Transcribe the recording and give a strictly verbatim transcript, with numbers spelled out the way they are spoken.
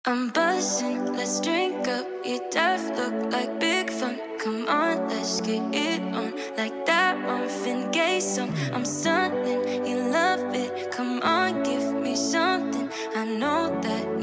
I'm buzzing, let's drink up. Your death look like big fun. Come on, let's get it on. Like that Marvin Gaye song. I'm stunning, you love it. Come on, give me something. I know that